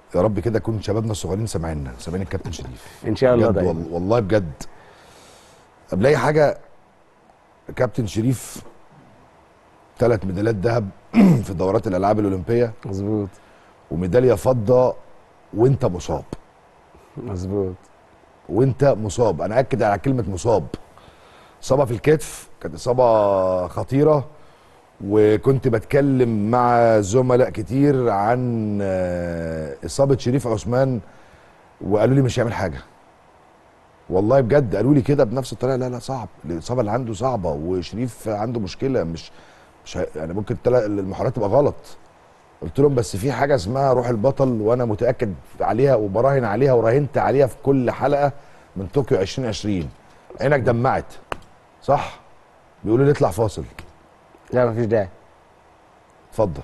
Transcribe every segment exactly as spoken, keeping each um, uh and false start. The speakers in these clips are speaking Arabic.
يا رب كده يكون شبابنا الصغيرين سامعيننا، سامعين الكابتن شريف ان شاء الله بجد. دايما والله بجد قبل اي حاجه، كابتن شريف ثلاث ميداليات ذهب في دورات الالعاب الاولمبيه، مظبوط، وميداليه فضه وانت مصاب. مظبوط، وانت مصاب، انا اكد على كلمه مصاب. اصابه في الكتف، كانت اصابه خطيره، وكنت بتكلم مع زملاء كتير عن اصابه شريف عثمان وقالوا لي مش هيعمل حاجه. والله بجد قالوا لي كده بنفس الطريقه، لا لا صعب، الاصابه اللي عنده صعبه، وشريف عنده مشكله، مش مش هي... يعني ممكن المحاولات تبقى غلط. قلت لهم بس في حاجه اسمها روح البطل، وانا متاكد عليها وبراهن عليها وراهنت عليها في كل حلقه من طوكيو ألفين وعشرين. عينك دمعت صح؟ بيقولوا لي اطلع فاصل. لا مفيش داعي. اتفضل.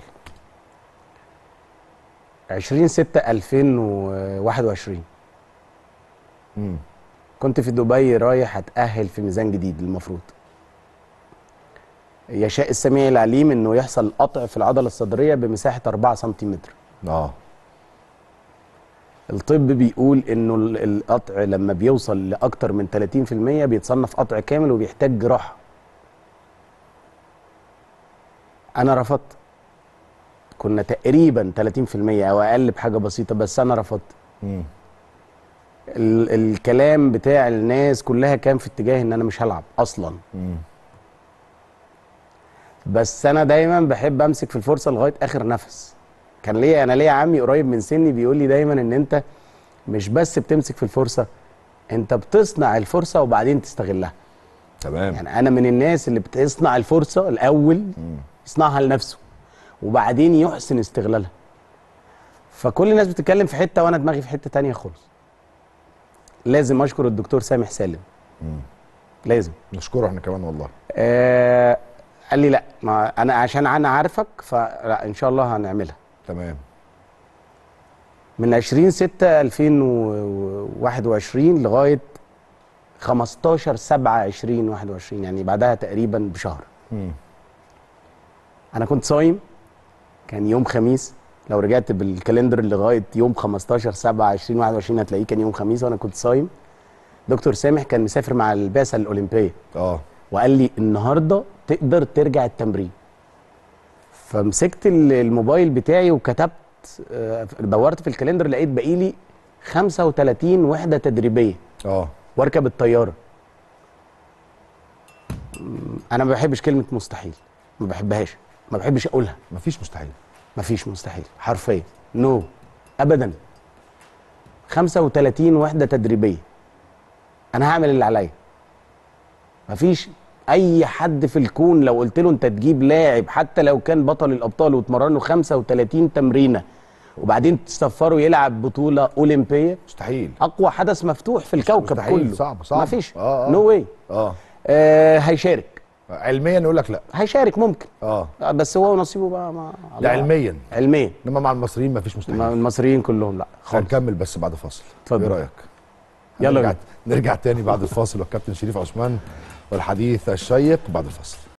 عشرين ستة ألفين وواحد وعشرين امم كنت في دبي رايح اتاهل في ميزان جديد. المفروض يشاء السميع العليم انه يحصل قطع في العضله الصدريه بمساحه أربعة سنتيمتر. اه الطب بيقول انه القطع لما بيوصل لاكتر من ثلاثين في المية بيتصنف قطع كامل وبيحتاج جراحه. انا رفضت. كنا تقريبا ثلاثين في المية او اقل بحاجه بسيطه، بس انا رفضت. امم ال الكلام بتاع الناس كلها كان في اتجاه ان انا مش هلعب اصلا. امم بس انا دايما بحب امسك في الفرصه لغايه اخر نفس. كان ليا انا ليا عمي قريب من سني بيقول لي دايما ان انت مش بس بتمسك في الفرصه، انت بتصنع الفرصه وبعدين تستغلها. تمام. يعني انا من الناس اللي بتصنع الفرصه الاول، مم. يصنعها لنفسه وبعدين يحسن استغلالها. فكل الناس بتتكلم في حته وانا دماغي في حته تانية خالص. لازم اشكر الدكتور سامح سالم. مم. لازم نشكره احنا كمان والله. آه قال لي لا، ما انا عشان انا عارفك فلا ان شاء الله هنعملها. تمام. من عشرين ستة ألفين وواحد وعشرين لغايه خمستاشر سبعة ألفين وواحد وعشرين، يعني بعدها تقريبا بشهر. مم. انا كنت صايم، كان يوم خميس. لو رجعت بالكالندر لغايه يوم خمستاشر سبعة ألفين وواحد وعشرين هتلاقيه كان يوم خميس وانا كنت صايم. دكتور سامح كان مسافر مع البعثه الاولمبيه اه وقال لي النهارده تقدر ترجع التمرين. فمسكت الموبايل بتاعي وكتبت، دورت في الكالندر لقيت باقي لي خمسة وثلاثين وحده تدريبيه اه واركب الطياره. انا ما بحبش كلمه مستحيل، ما بحبهاش، ما بحبش اقولها. مفيش مستحيل. مفيش مستحيل حرفيا، نو no. ابدا. خمسة وثلاثين وحده تدريبيه، انا هعمل اللي عليا. مفيش اي حد في الكون لو قلت له انت تجيب لاعب حتى لو كان بطل الابطال وتمرنه خمسة وثلاثين تمرينه وبعدين تسفره يلعب بطوله اولمبيه، مستحيل. اقوى حدث مفتوح في الكوكب مستحيل. كله. صعب صعب. مفيش. اه اه نو واي. اه آه هيشارك علميا يقول لك لا. هيشارك ممكن اه بس هو ونصيبه بقى مع ده علميا. علميا. انما مع المصريين مفيش مستحيل. مع المصريين كلهم لا خالص. هنكمل بس بعد فاصل. اتفضل. ايه رايك؟ يلا نرجع, نرجع تاني بعد الفاصل والكابتن شريف عثمان والحديث الشيق بعد الفاصل.